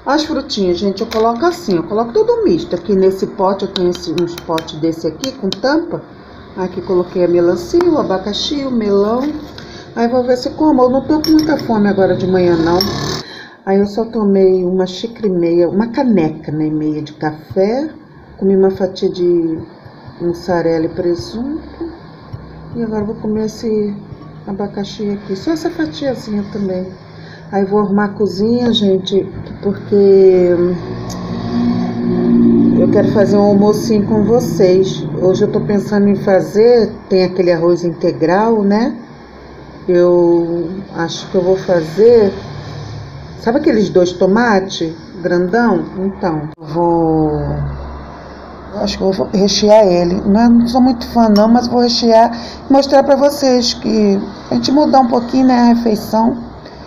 As frutinhas, gente, eu coloco assim, eu coloco tudo misto. Aqui nesse pote, eu tenho uns potes desse aqui com tampa. Aqui coloquei a melancia, o abacaxi, o melão. Aí vou ver se como. Eu não tô com muita fome agora de manhã, não. Aí eu só tomei uma xícara e meia, uma caneca, né, e meia de café. Comi uma fatia de mussarela e presunto. E agora vou comer esse abacaxi aqui, só essa fatiazinha também. Aí vou arrumar a cozinha, gente, porque eu quero fazer um almocinho com vocês. Hoje eu tô pensando em fazer, tem aquele arroz integral, né? Eu acho que eu vou fazer, sabe aqueles 2 tomates grandão? Então, acho que eu vou rechear ele. Não sou muito fã não, mas vou rechear e mostrar pra vocês que a gente mudar um pouquinho, né, a refeição.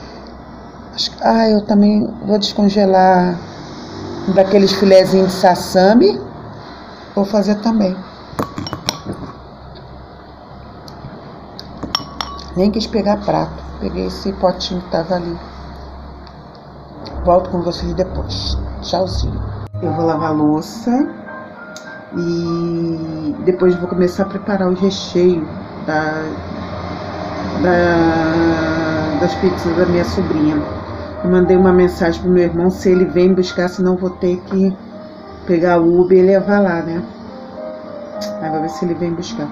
Eu também vou descongelar daqueles filezinhos de sassami. Vou fazer também. Nem quis pegar prato. Peguei esse potinho que tava ali. Volto com vocês depois. Tchauzinho. Eu vou lavar a louça. E depois vou começar a preparar o recheio das pizzas da minha sobrinha. Eu mandei uma mensagem pro meu irmão se ele vem buscar, senão vou ter que pegar o Uber e levar lá, né? Aí vou ver se ele vem buscar.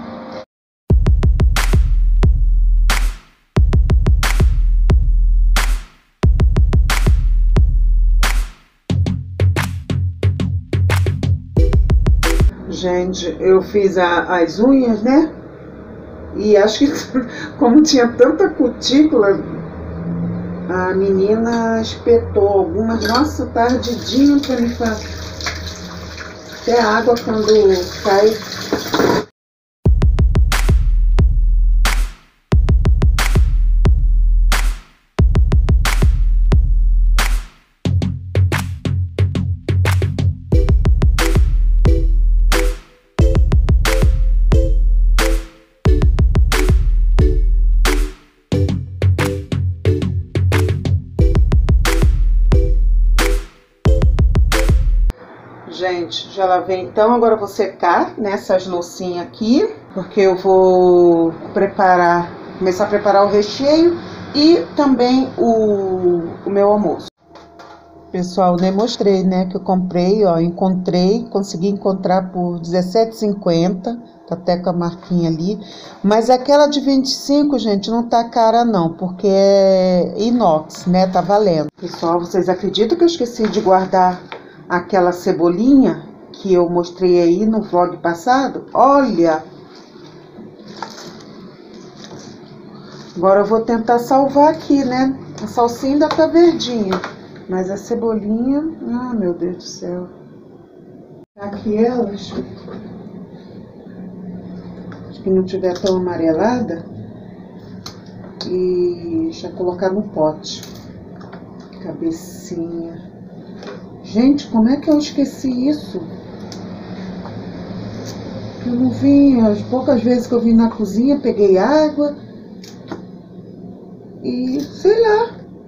Gente, eu fiz as unhas, né? E acho que como tinha tanta cutícula, a menina espetou algumas. Nossa, tá ardidinho pra me fazer. Até a água quando cai. Gente, já lavei então, agora eu vou secar nessas loucinhas aqui, porque eu vou começar a preparar o recheio e também o meu almoço. Pessoal, nem mostrei, né, que eu comprei, ó, consegui encontrar por R$17,50, tá até com a marquinha ali, mas aquela de 25, gente, não tá cara não, porque é inox, né, tá valendo. Pessoal, vocês acreditam que eu esqueci de guardar aquela cebolinha que eu mostrei aí no vlog passado? Olha! Agora eu vou tentar salvar aqui, né? A salsinha ainda tá verdinha, mas a cebolinha... meu Deus do céu. Aqui elas... acho que não tiver tão amarelada. E já colocar no pote. Cabecinha. Gente, como é que eu esqueci isso? Eu não vim, as poucas vezes que eu vim na cozinha, peguei água e sei lá.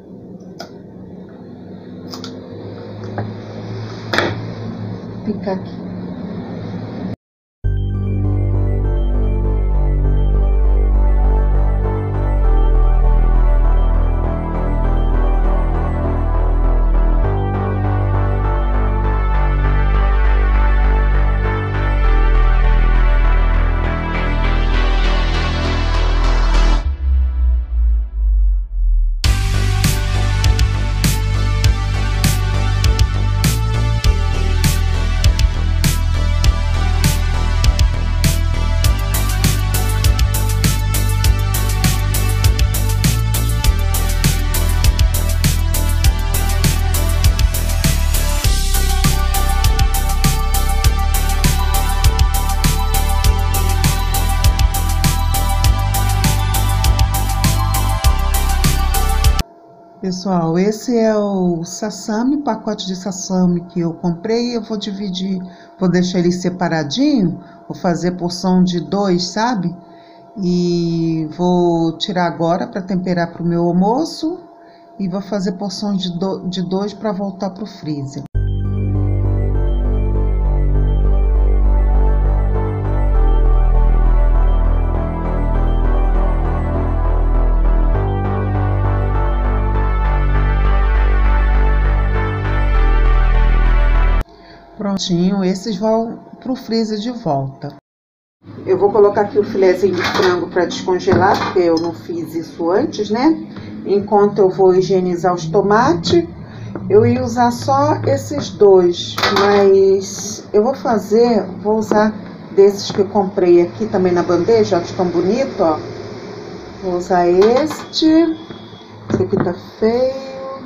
Vou picar aqui. Pessoal, esse é o sassami, pacote de sassami que eu comprei. Eu vou dividir, vou deixar ele separadinho, vou fazer porção de 2, sabe? E vou tirar agora para temperar para o meu almoço e vou fazer porções de 2 para voltar pro freezer. Prontinho, esses vão pro freezer de volta. Eu vou colocar aqui o filezinho de frango para descongelar, porque eu não fiz isso antes, né? Enquanto eu vou higienizar os tomates, eu ia usar só esses 2, mas eu vou usar desses que eu comprei aqui também na bandeja, ó, que estão bonitos, ó. Vou usar esse aqui tá feio,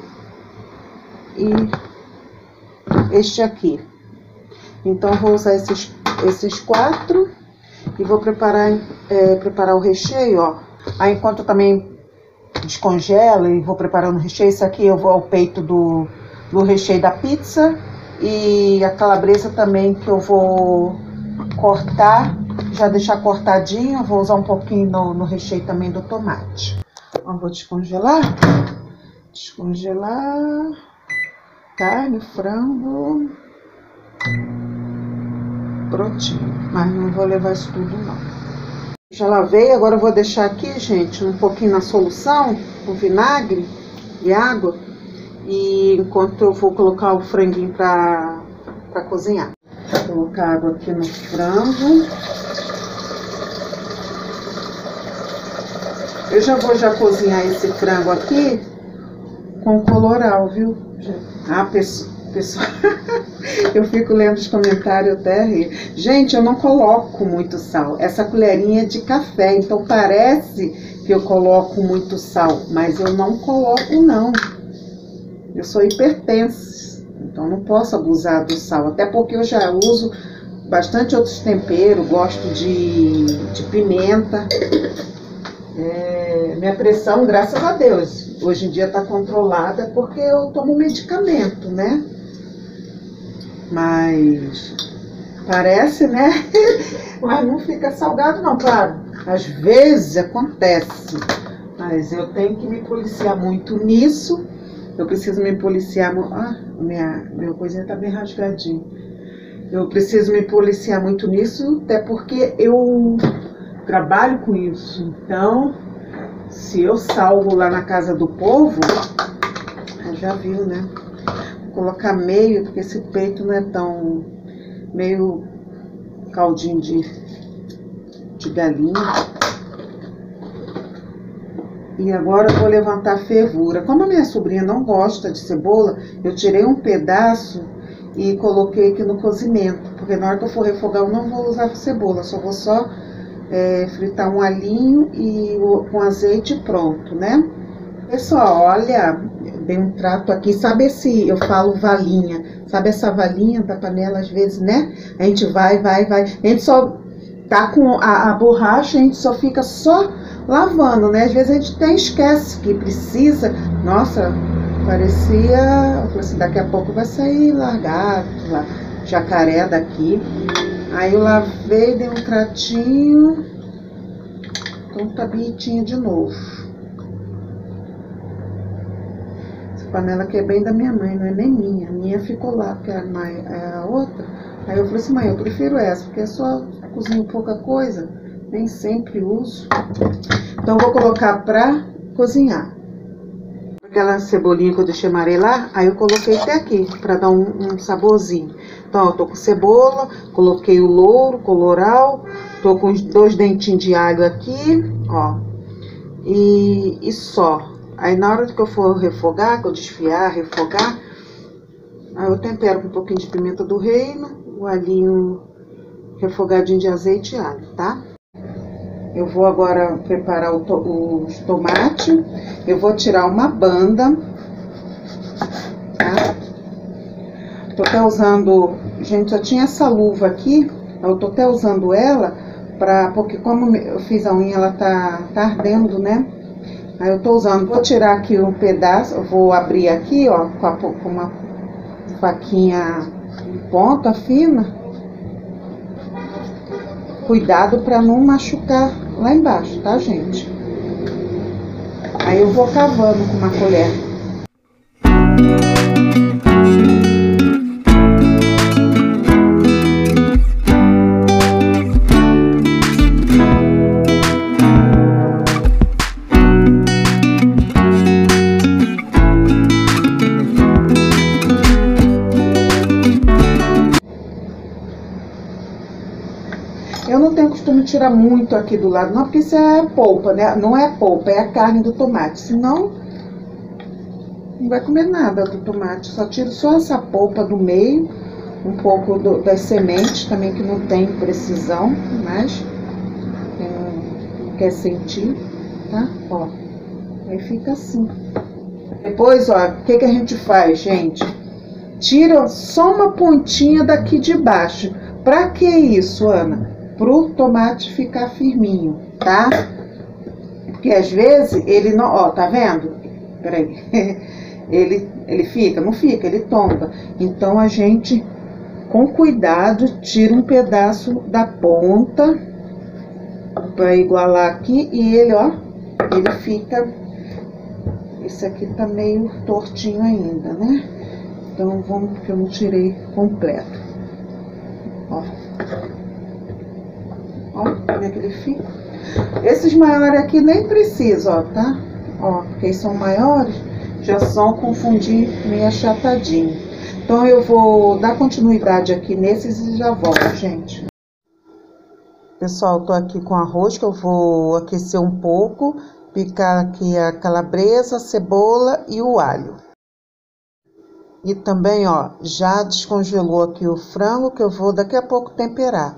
e este aqui. Então eu vou usar esses 4 e vou preparar o recheio, ó. Aí enquanto eu também descongelo e vou preparando o recheio, isso aqui eu vou ao peito do recheio da pizza, e a calabresa também que eu vou cortar, já deixar cortadinho. Eu vou usar um pouquinho no recheio também do tomate. Então, vou descongelar carne, frango, prontinho, mas não vou levar isso tudo não. Já lavei, agora eu vou deixar aqui, gente, um pouquinho na solução, com vinagre e água, e enquanto eu vou colocar o franguinho para cozinhar. Vou colocar água aqui no frango. Eu já vou cozinhar esse frango aqui com colorau, viu? Ah, pessoal, eu fico lendo os comentários até rir. Gente, eu não coloco muito sal. Essa colherinha é de café, então parece que eu coloco muito sal, mas eu não coloco não. Eu sou hipertensa, então não posso abusar do sal, até porque eu já uso bastante outros temperos, gosto de pimenta. Minha pressão, graças a Deus, hoje em dia tá controlada porque eu tomo medicamento, né? Mas parece, né? Mas não fica salgado não, claro. Às vezes acontece, mas eu tenho que me policiar muito nisso. Eu preciso me policiar... Ah, minha coisinha tá bem rasgadinha. Eu preciso me policiar muito nisso, até porque eu trabalho com isso. Então, se eu salgo lá na casa do povo, já viu, né? Vou colocar meio, porque esse peito não é tão... meio caldinho de galinha. E agora eu vou levantar a fervura. Como a minha sobrinha não gosta de cebola, eu tirei um pedaço e coloquei aqui no cozimento. Porque na hora que eu for refogar eu não vou usar cebola, só vou fritar um alhinho e com azeite pronto, né? Pessoal, olha, dei um trato aqui, sabe eu falo valinha, sabe essa valinha da panela às vezes, né? A gente vai, a gente só tá com a borracha, a gente só fica lavando, né? Às vezes a gente até esquece que precisa. Nossa, parecia... Eu falei assim, daqui a pouco vai sair largado, jacaré daqui. Aí eu lavei, dei um tratinho. Então tá bonitinha de novo. Essa panela aqui é bem da minha mãe, não é nem minha. A minha ficou lá, porque a outra... Aí eu falei assim, mãe, eu prefiro essa, porque é só cozinho pouca coisa, nem sempre uso. Então eu vou colocar pra cozinhar. Aquela cebolinha que eu deixei amarelar, aí eu coloquei até aqui, pra dar um saborzinho. Então, eu tô com cebola, coloquei o louro, colorau, tô com os 2 dentinhos de alho aqui, ó. E só. Aí na hora que eu for refogar, que eu desfiar, refogar, aí eu tempero com um pouquinho de pimenta do reino, o alhinho refogadinho de azeite e alho, tá? Eu vou agora preparar os tomates. Eu vou tirar uma banda, tá? Tô até usando... Gente, só tinha essa luva aqui. Eu tô até usando ela porque como eu fiz a unha, ela tá ardendo, né? Aí eu tô usando... Vou tirar aqui um pedaço. Eu vou abrir aqui, ó, com uma faquinha de ponta fina. Cuidado para não machucar lá embaixo, tá, gente? Aí eu vou cavando com uma colher. Eu não tenho costume de tirar muito aqui do lado, não, porque isso é polpa, né? Não é polpa, é a carne do tomate. Senão, não vai comer nada do tomate. Só tiro só essa polpa do meio, um pouco das sementes também, que não tem precisão, mas quem quer sentir, tá? Ó, aí fica assim. Depois, ó, o que a gente faz, gente? Tira só uma pontinha daqui de baixo. Pra que isso, Ana? Pro tomate ficar firminho, tá? Porque às vezes ele não... Ó, tá vendo? Peraí. Ele fica? Não fica, ele tomba. Então a gente, com cuidado, tira um pedaço da ponta pra igualar aqui. E ele, ó, ele fica... Esse aqui tá meio tortinho ainda, né? Então vamos, porque eu não tirei completo. Ó. Ó, como é que ele fica. Esses maiores aqui nem precisa, ó, tá? Ó, porque eles são maiores, já são confundir meio achatadinho. Então eu vou dar continuidade aqui nesses e já volto, gente. Pessoal, tô aqui com arroz que eu vou aquecer um pouco, picar aqui a calabresa, a cebola e o alho. E também, ó, já descongelou aqui o frango que eu vou daqui a pouco temperar.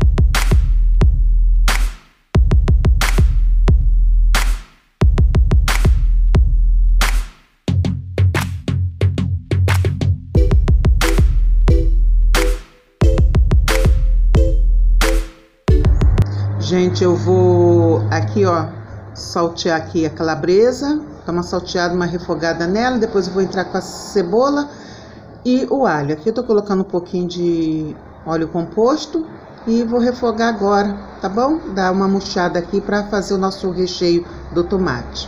Gente, eu vou aqui, ó, saltear aqui a calabresa, dar uma salteada, uma refogada nela, depois eu vou entrar com a cebola e o alho. Aqui eu tô colocando um pouquinho de óleo composto e vou refogar agora, tá bom? Dar uma murchada aqui para fazer o nosso recheio do tomate.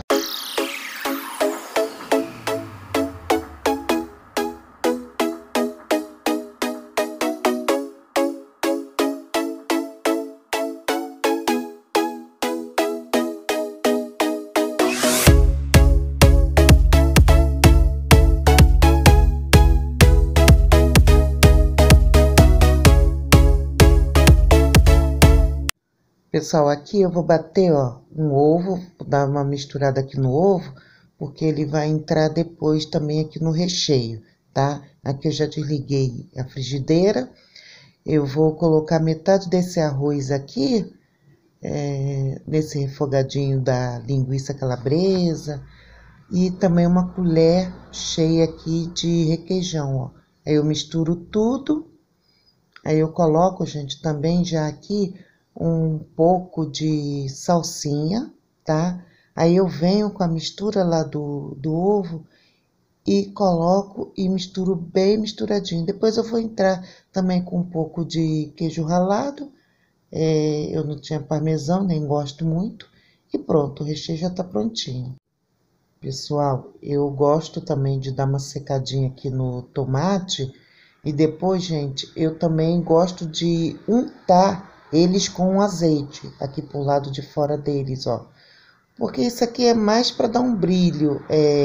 Pessoal, aqui eu vou bater, ó, um ovo, vou dar uma misturada aqui no ovo, porque ele vai entrar depois também aqui no recheio, tá? Aqui eu já desliguei a frigideira, eu vou colocar metade desse arroz aqui, nesse refogadinho da linguiça calabresa, e também uma colher cheia aqui de requeijão, ó. Aí eu misturo tudo, aí eu coloco, gente, também já aqui um pouco de salsinha, tá? Aí eu venho com a mistura lá do ovo e coloco e misturo bem misturadinho. Depois eu vou entrar também com um pouco de queijo ralado. Eu não tinha parmesão, nem gosto muito. E pronto, o recheio já tá prontinho. Pessoal, eu gosto também de dar uma secadinha aqui no tomate. E depois, gente, eu também gosto de untar eles com azeite, aqui pro lado de fora deles, ó. Porque isso aqui é mais para dar um brilho,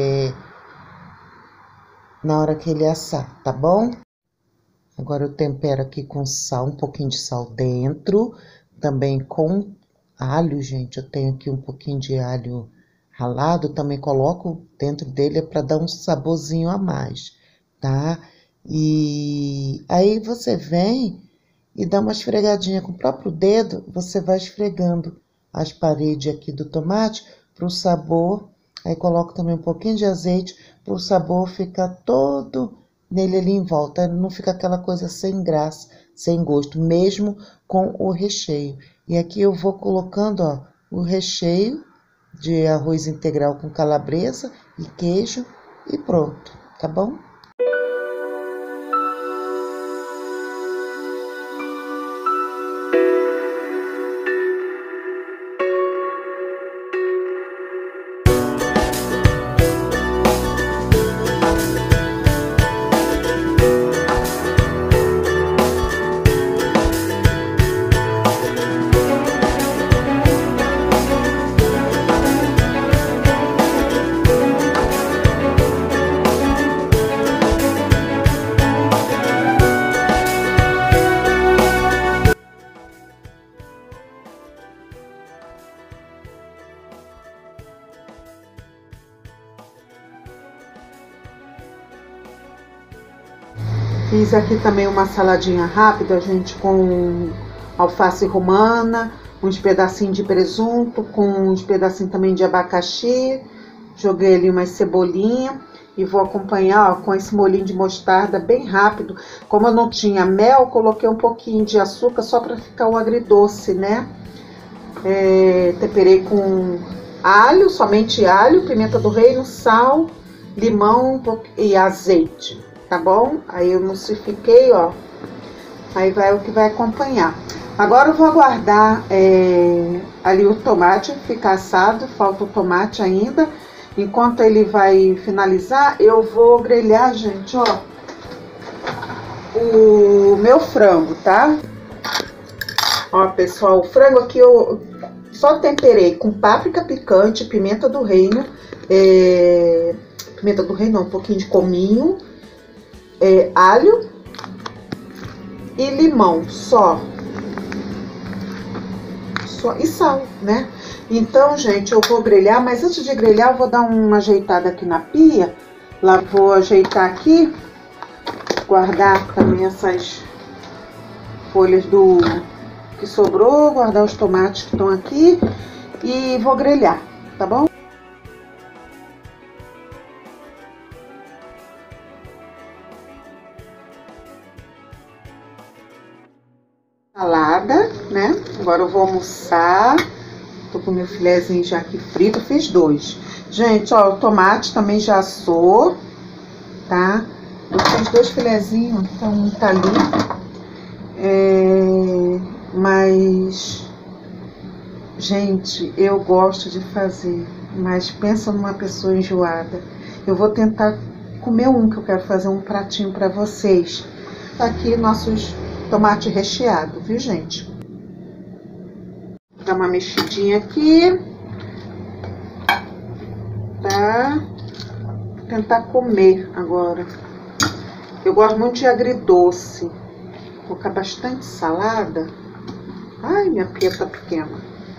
na hora que ele assar, tá bom? Agora eu tempero aqui com sal, um pouquinho de sal dentro, também com alho, gente. Eu tenho aqui um pouquinho de alho ralado, também coloco dentro dele para dar um saborzinho a mais, tá? E aí você vem e dá uma esfregadinha com o próprio dedo, você vai esfregando as paredes aqui do tomate para o sabor. Aí coloco também um pouquinho de azeite para o sabor ficar todo nele ali em volta. Não fica aquela coisa sem graça, sem gosto, mesmo com o recheio. E aqui eu vou colocando, ó, o recheio de arroz integral com calabresa e queijo e pronto, tá bom? Fiz aqui também uma saladinha rápida, gente, com alface romana, uns pedacinhos de presunto, com uns pedacinhos também de abacaxi. Joguei ali umas cebolinhas e vou acompanhar, ó, com esse molhinho de mostarda bem rápido. Como eu não tinha mel, coloquei um pouquinho de açúcar só para ficar o agridoce, né? Temperei com alho, somente alho, pimenta do reino, sal, limão e azeite, tá bom? Aí eu emulsifiquei, ó. Aí vai o que vai acompanhar. Agora eu vou aguardar ali o tomate ficar assado, falta o tomate ainda. Enquanto ele vai finalizar, eu vou grelhar, gente, ó, o meu frango, tá? Ó, pessoal, o frango aqui eu só temperei com páprica picante, pimenta do reino, pimenta do reino não, um pouquinho de cominho, alho e limão, só e sal, né? Então, gente, eu vou grelhar, mas antes de grelhar eu vou dar uma ajeitada aqui na pia. Lá vou ajeitar aqui, guardar também essas folhas que sobrou, guardar os tomates que estão aqui e vou grelhar, tá bom? Salada, né? Agora eu vou almoçar. Tô com meu filezinho já aqui frito, fiz 2. Gente, ó, o tomate também já assou, tá? Eu fiz 2 filezinhos, então tá ali. Mas, gente, eu gosto de fazer, mas pensa numa pessoa enjoada. Eu vou tentar comer que eu quero fazer um pratinho pra vocês. Tá aqui nossos tomate recheado, viu, gente? Vou dar uma mexidinha aqui, tá? Vou tentar comer agora. Eu gosto muito de agridoce. Vou colocar bastante salada. Ai, minha pia tá pequena.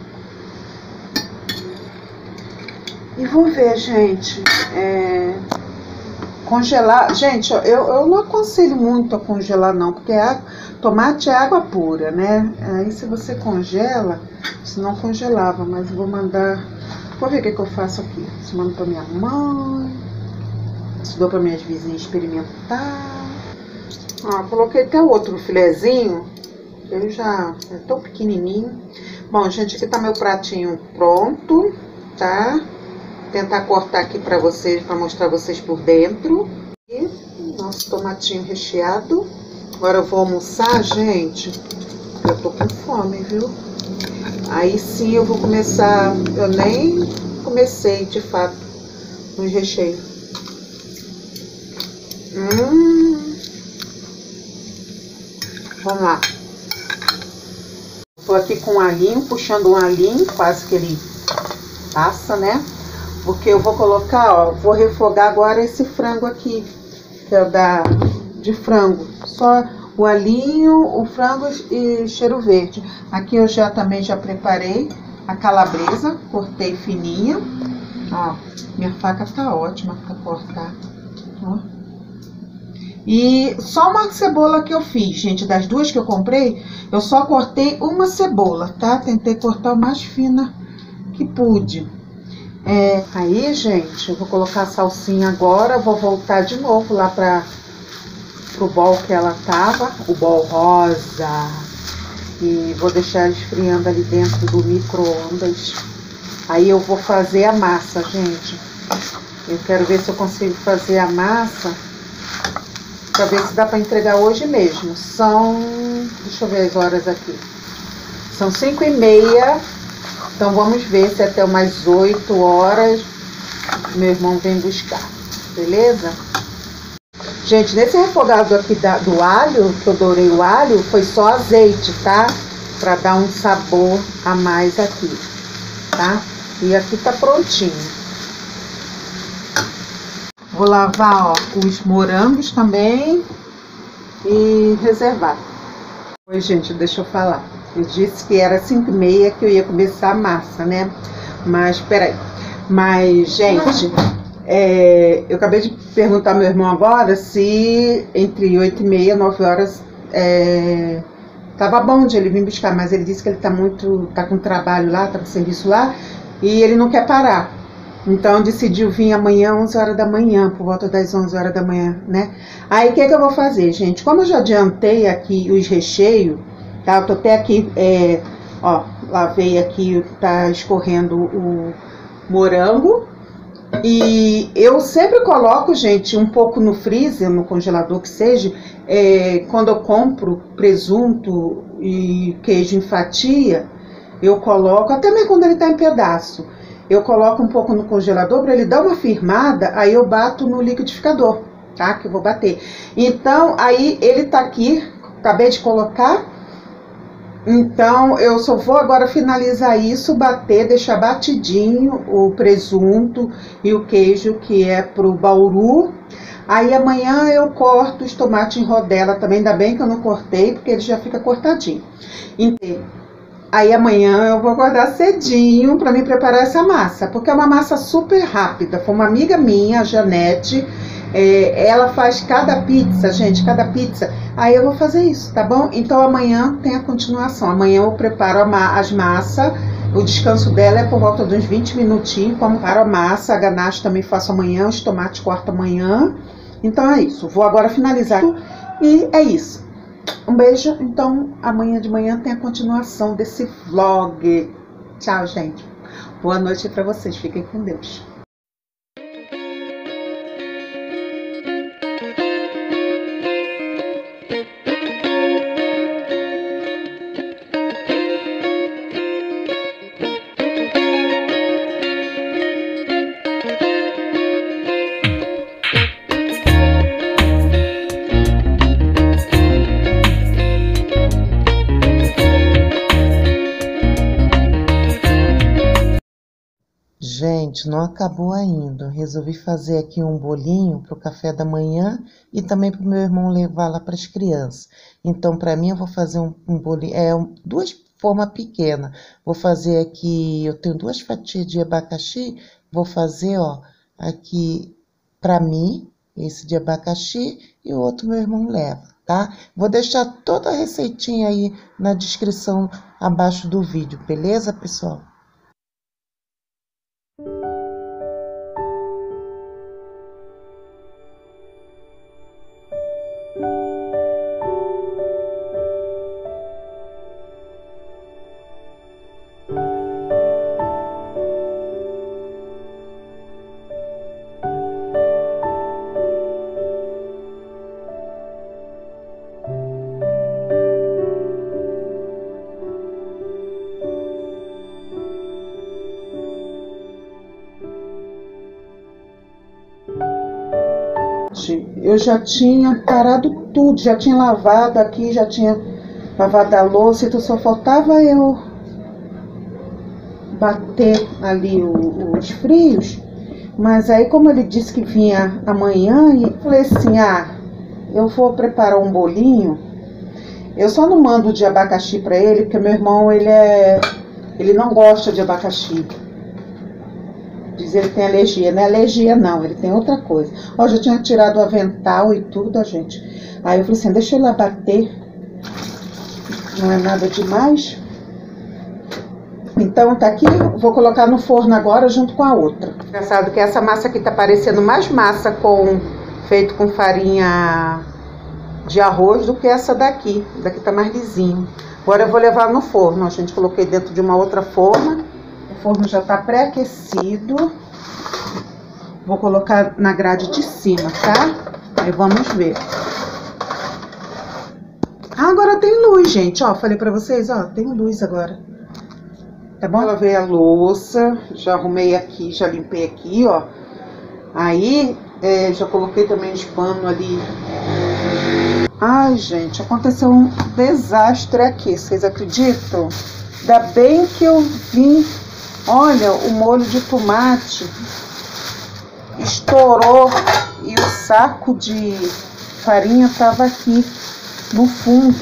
E vou ver, gente. Congelar. Gente, eu não aconselho muito a congelar, não, porque tomate é água pura, né? Aí se você congela, se não congelava, mas vou mandar. Vou ver o que eu faço aqui. Se mando pra minha mãe, se dou pra minhas vizinhas experimentar. Ó, coloquei até outro filezinho. Eu já é tão pequenininho. Bom, gente, aqui tá meu pratinho pronto, tá? Tentar cortar aqui pra vocês, pra mostrar vocês por dentro. E nosso tomatinho recheado. Agora eu vou almoçar, gente. Eu tô com fome, viu? Aí sim eu vou começar. Eu nem comecei, de fato, no recheio. Vamos lá. Tô aqui com um alhinho, puxando um alhinho, quase que ele passa, né? Porque eu vou colocar, ó, vou refogar agora esse frango aqui, que é de frango. Só o alhinho, o frango e cheiro verde. Aqui eu também já preparei a calabresa, cortei fininha. Ó, minha faca tá ótima para cortar. Ó. E só uma cebola que eu fiz, gente, das 2 que eu comprei, eu só cortei uma cebola, tá? Tentei cortar o mais fina que pude. Aí, gente, eu vou colocar a salsinha agora, vou voltar de novo lá pro bol que ela tava, o bol rosa. E vou deixar esfriando ali dentro do micro-ondas. Aí eu vou fazer a massa, gente. Eu quero ver se eu consigo fazer a massa, pra ver se dá pra entregar hoje mesmo. Deixa eu ver as horas aqui. São 5h30. Então vamos ver se até umas 8 horas meu irmão vem buscar, beleza? Gente, nesse refogado aqui do alho, que eu dourei o alho, foi só azeite, tá? Pra dar um sabor a mais aqui, tá? E aqui tá prontinho. Vou lavar, ó, os morangos também e reservar. Oi, gente, deixa eu falar. Eu disse que era 5h30 que eu ia começar a massa, né? Mas, peraí. Mas, gente, Eu acabei de perguntar ao meu irmão agora se entre 8h30 e 9 horas tava bom de ele vir buscar, mas ele disse que ele tá com trabalho lá, tá com serviço lá, e ele não quer parar. Então decidiu vir amanhã 11 horas da manhã, por volta das 11 horas da manhã, né? Aí o que eu vou fazer, gente? Como eu já adiantei aqui os recheios, tá? Eu tô até aqui, ó, lavei aqui, tá escorrendo o morango. E eu sempre coloco, gente, um pouco no freezer, no congelador que seja, quando eu compro presunto e queijo em fatia, eu coloco, até mesmo quando ele tá em pedaço, eu coloco um pouco no congelador para ele dar uma firmada, aí eu bato no liquidificador, tá? Que eu vou bater. Então, aí ele tá aqui, acabei de colocar. Então, eu só vou agora finalizar isso, bater, deixar batidinho o presunto e o queijo que é pro Bauru. Aí amanhã eu corto os tomates em rodela também, ainda bem que eu não cortei, porque ele já fica cortadinho. Aí amanhã eu vou acordar cedinho para me preparar essa massa, porque é uma massa super rápida. Foi uma amiga minha, a Janete, ela faz cada pizza, gente, cada pizza. Aí eu vou fazer isso, tá bom? Então amanhã tem a continuação. Amanhã eu preparo as massas. O descanso dela é por volta de uns 20 minutinhos. Como para a massa, a ganache também faço amanhã, os tomates corto amanhã. Então é isso. Vou agora finalizar e é isso. Um beijo. Então amanhã de manhã tem a continuação desse vlog. Tchau, gente. Boa noite para vocês. Fiquem com Deus. Gente, não acabou ainda. Resolvi fazer aqui um bolinho para o café da manhã e também para o meu irmão levar lá para as crianças. Então, para mim, eu vou fazer um bolinho, duas formas pequenas. Vou fazer aqui, eu tenho 2 fatias de abacaxi, vou fazer, ó, aqui para mim, esse de abacaxi, e o outro meu irmão leva, tá? Vou deixar toda a receitinha aí na descrição abaixo do vídeo, beleza, pessoal? Eu já tinha parado tudo, já tinha lavado aqui, já tinha lavado a louça, então só faltava eu bater ali os frios. Mas aí, como ele disse que vinha amanhã, eu falei assim, eu vou preparar um bolinho. Eu só não mando de abacaxi para ele, porque meu irmão, ele não gosta de abacaxi. Diz ele tem alergia, não é alergia não, ele tem outra coisa. Ó, já tinha tirado o avental e tudo, gente. Aí eu falei assim, deixa eu lá bater. Não é nada demais. Então tá aqui, vou colocar no forno agora junto com a outra. Engraçado que essa massa aqui tá parecendo mais massa feito com farinha de arroz do que essa daqui. Daqui tá mais lisinho. Agora eu vou levar no forno, a gente coloquei dentro de uma outra forma. O forno já tá pré-aquecido. Vou colocar na grade de cima, tá? Aí vamos ver. Agora tem luz, gente, ó. Falei pra vocês, ó, tem luz agora. Tá bom? Eu lavei a louça, já arrumei aqui, já limpei aqui, ó. Aí, já coloquei também os panos ali. Ai, gente, aconteceu um desastre aqui, vocês acreditam? Ainda bem que eu vim. Olha, o molho de tomate estourou e o saco de farinha tava aqui no fundo.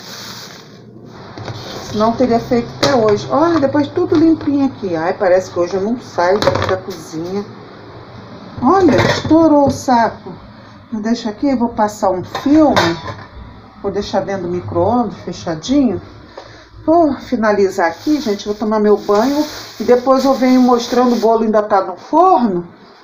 Senão teria feito até hoje. Olha, depois tudo limpinho aqui. Ai, parece que hoje eu não saio daqui da cozinha. Olha, estourou o saco. Deixa aqui, vou passar um filme. Vou deixar dentro do micro-ondas, fechadinho. Vou finalizar aqui, gente. Vou tomar meu banho e depois eu venho mostrando o bolo ainda tá no forno.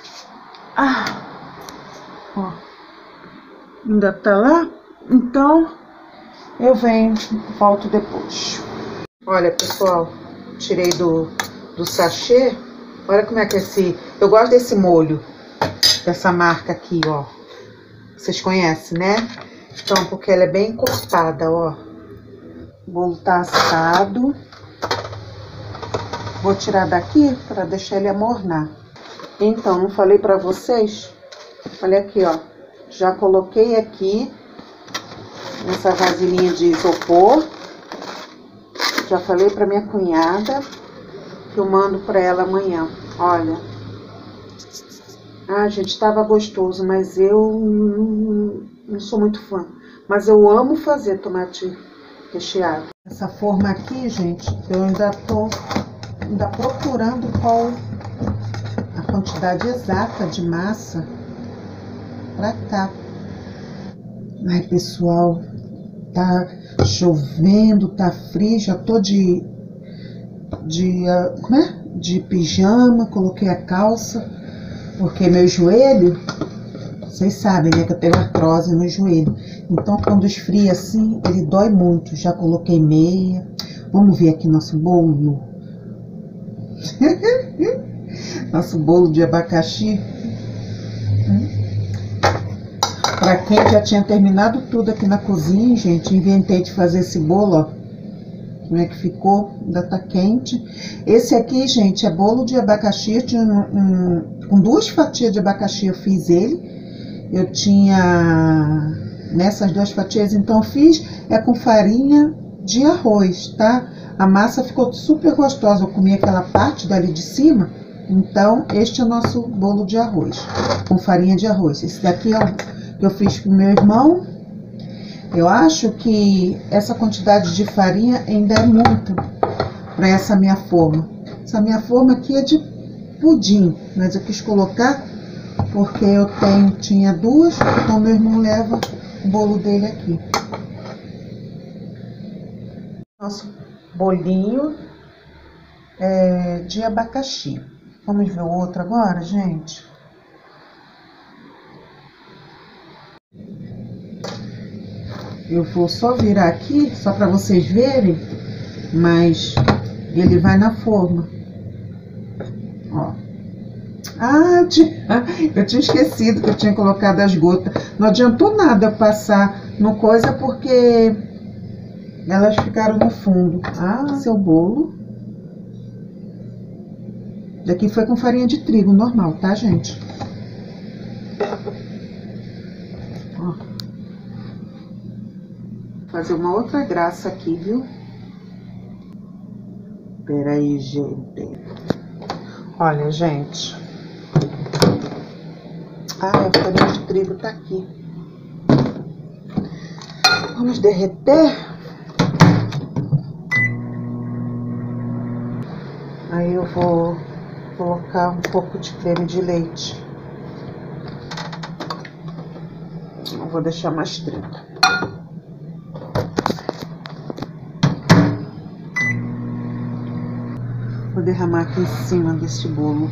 Ó, ainda tá lá. Então, eu venho, volto depois. Olha, pessoal, tirei do sachê. Olha como é que é esse... Eu gosto desse molho, dessa marca aqui, ó. Vocês conhecem, né? Então, porque ela é bem encorpada, ó. O bolo tá assado. Vou tirar daqui para deixar ele amornar. Então, não falei para vocês? Olha aqui, ó. Já coloquei aqui nessa vasilhinha de isopor. Já falei para minha cunhada que eu mando para ela amanhã. Olha. Ah, gente, tava gostoso, mas eu não sou muito fã. Mas eu amo fazer tomate recheado. Essa forma aqui, gente, eu ainda tô procurando qual a quantidade exata de massa pra cá. Ai, pessoal, tá chovendo, tá frio, já tô de pijama, coloquei a calça, porque meu joelho, vocês sabem, né, que eu tenho artrose no joelho. Então, quando esfria assim, ele dói muito. Já coloquei meia. Vamos ver aqui nosso bolo. Nosso bolo de abacaxi. Pra quem já tinha terminado tudo aqui na cozinha, gente, inventei de fazer esse bolo, ó. Como é que ficou? Ainda tá quente. Esse aqui, gente, é bolo de abacaxi. Com 2 fatias de abacaxi eu fiz ele. Eu tinha nessas 2 fatias, então eu fiz com farinha de arroz, tá? A massa ficou super gostosa. Eu comi aquela parte dali de cima. Então, este é o nosso bolo de arroz, com farinha de arroz. Esse daqui é o que eu fiz com meu irmão. Eu acho que essa quantidade de farinha ainda é muito para essa minha forma. Essa minha forma aqui é de pudim, mas eu quis colocar porque eu tinha 2, então meu irmão leva o bolo dele aqui. Nosso bolinho de abacaxi. Vamos ver o outro agora, gente? Eu vou só virar aqui, só para vocês verem, mas ele vai na forma. Ó. Ah, eu tinha esquecido que eu tinha colocado as gotas. Não adiantou nada passar no coisa porque elas ficaram no fundo. Ah, seu bolo. Daqui foi com farinha de trigo normal, tá, gente? Ó. Vou fazer uma outra graça aqui, viu? Pera aí, gente. Olha, gente. Ah, a farinha de trigo tá aqui. Vamos derreter. Aí eu vou colocar um pouco de creme de leite. Eu vou deixar mais 30. Vou derramar aqui em cima desse bolo.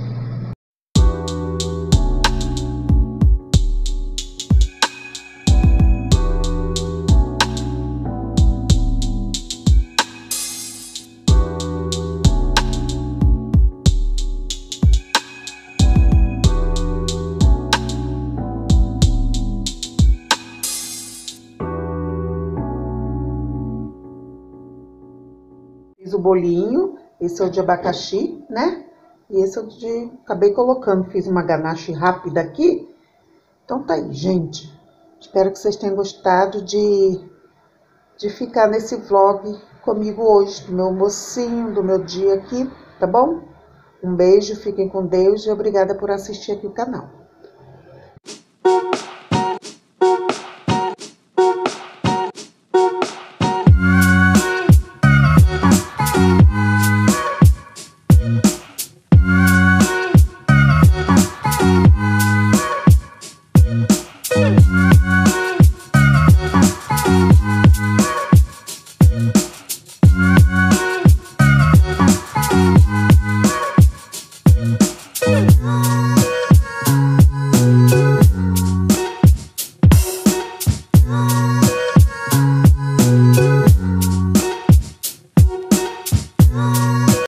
Fiz o bolinho, esse é o de abacaxi, né? E esse é o de... Acabei colocando, fiz uma ganache rápida aqui. Então tá aí, gente. Espero que vocês tenham gostado de ficar nesse vlog comigo hoje, do meu almocinho, do meu dia aqui, tá bom? Um beijo, fiquem com Deus e obrigada por assistir aqui o canal.